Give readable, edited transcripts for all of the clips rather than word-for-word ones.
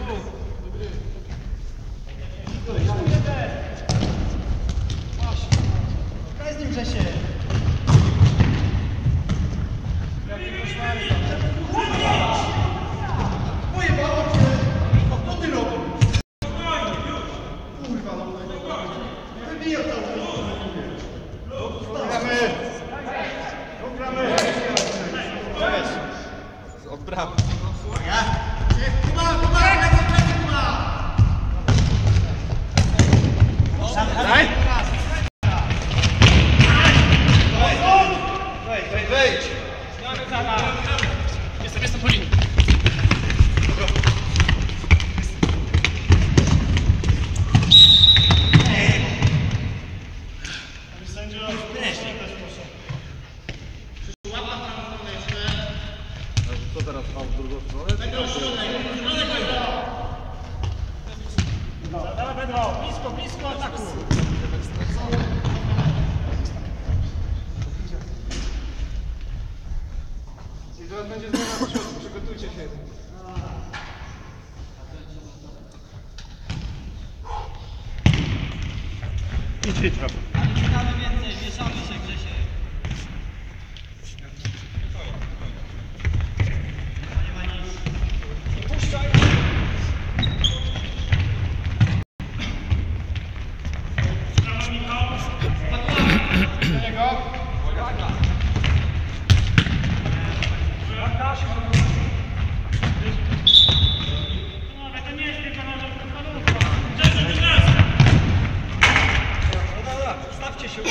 Jestem po linii. Co teraz tam w drugą stronę? Dawaj, Pedro, blisko ataku. I teraz będzie zmiana w środku, przygotujcie się. Idź, Rafa. Czekamy więcej, mieszamy się, Grzesiek. Stawcie się.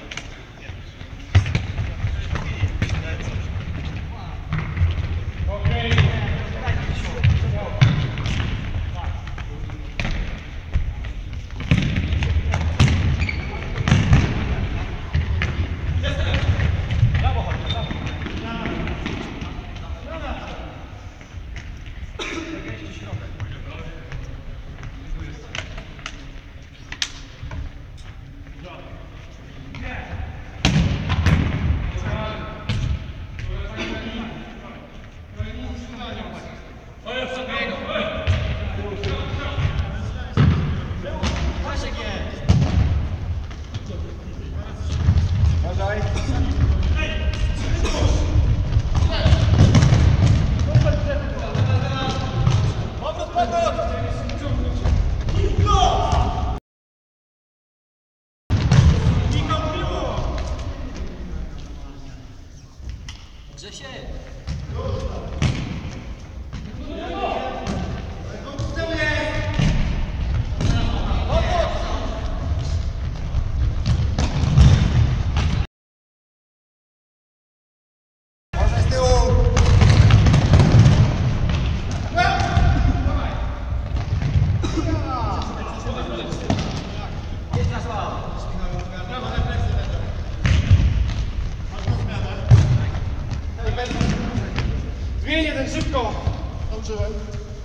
Grzesiek! Zmień jeden szybko. Nauczyłem.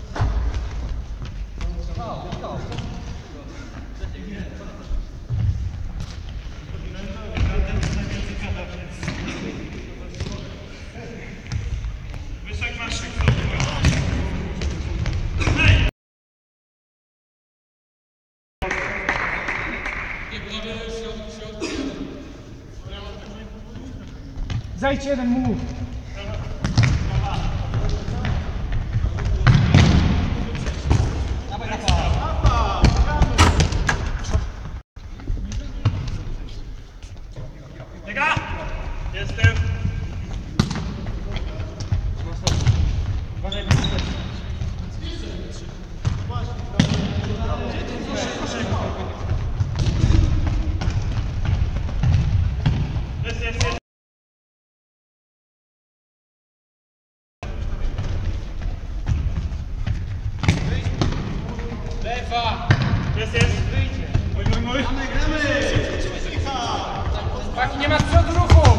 Wyszek masz szybko. Zajdź jeden mów. Dawaj, Rafa! Biega! Jestem. Uważaj, jest. Lewa! Jest. Wyjdzie. Mój. Gramy! Paki, nie ma z przodu ruchu!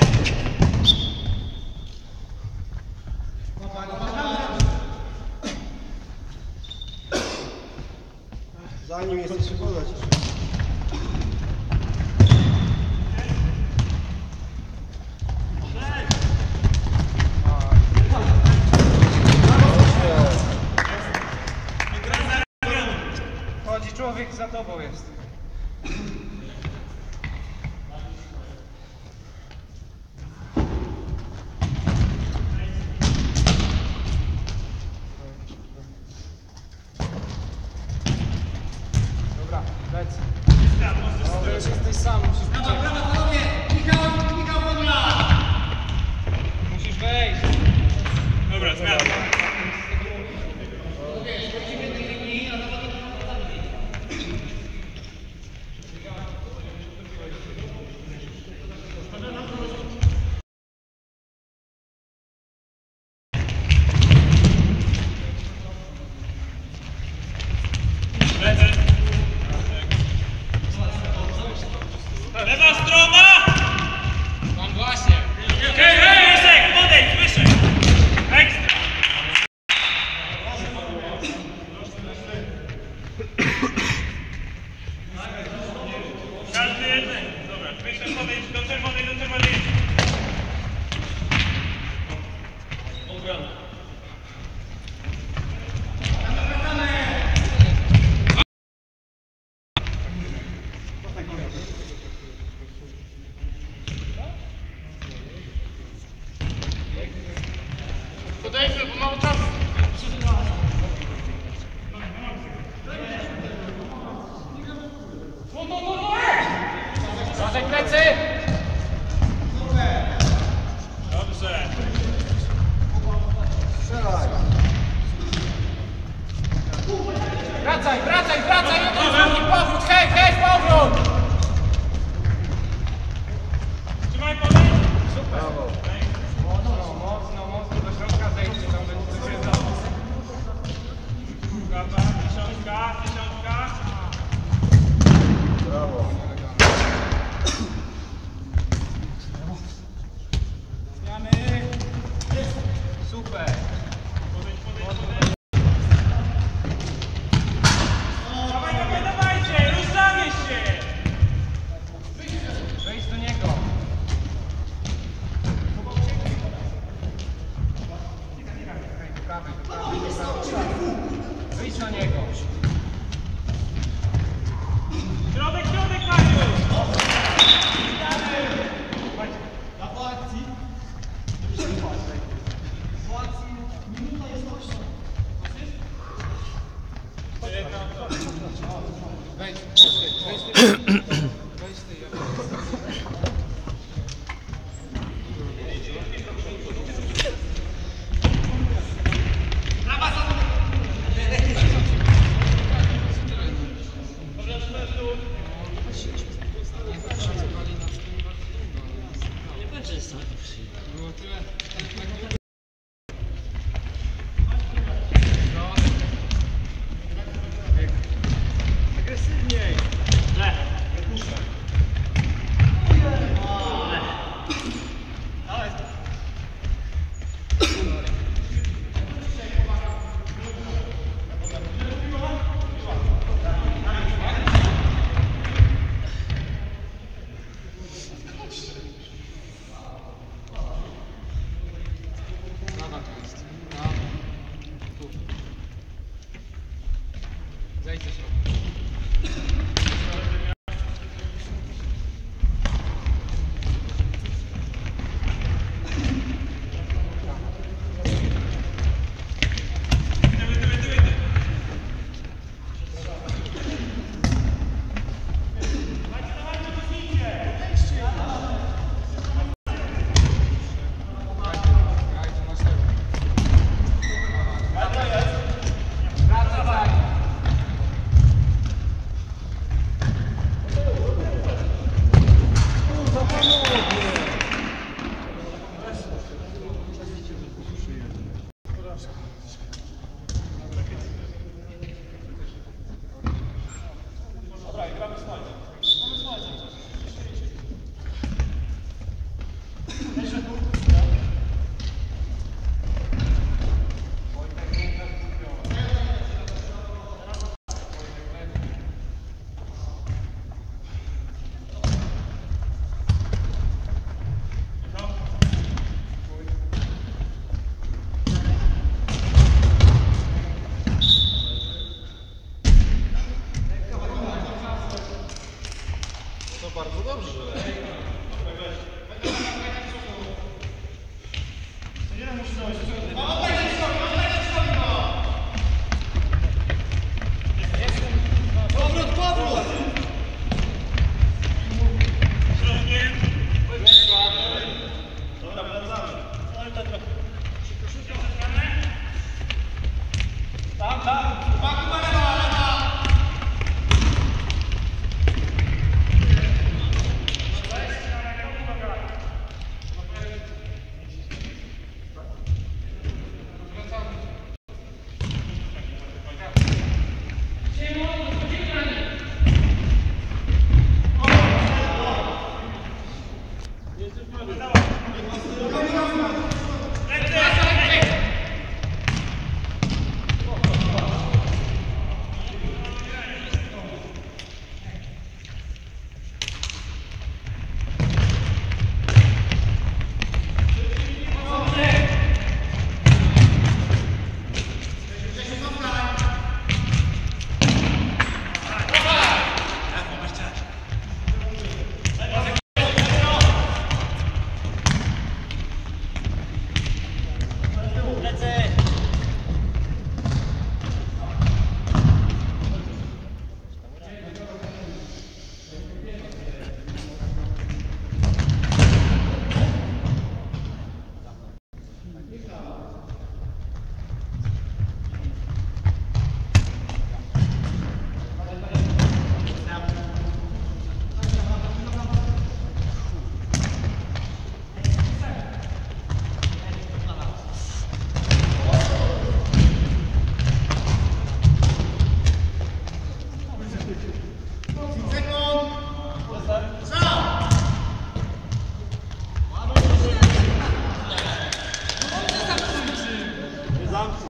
Zanim jesteś podać. za tobą jest. Dobra, lecę. No, już jesteś sam, musisz być. Musisz wejść. Dobra, zmiana. Lewa strona! Mam właśnie. Wyszek, podejdź, wyszek! Ekstra! Każdy jeden. Dobra, wyszek, podejdź do czerwonej, do czerwonej. Obrona. Podejdźmy, bo mało czasu. Uważaj plecy! Dobrze. Strzelaj. Wracaj, wracaj, wracaj! Drugi powrót, hej, hej, powrót! Trzymaj, podejdź. Brawo. Mocno do środka zejdźcie, tam będzie coś jest. Brawa, dziesiątka, dziesiątka. Brawo. Super! Dawaj, dawaj, dawajcie, ruszamy się. Wejdź do niego! Do prawej, do prawej, do prawej. Wyjdź do niego! Środek, środek, Mariusz. Wejdź, Agresywniej. Prawa tu jest. Tu. Zejdź ze środka. Grajcie na środku. Wracaj! rzucać trochę. Tam, tam. Paku, lewa, lewa. Lecę!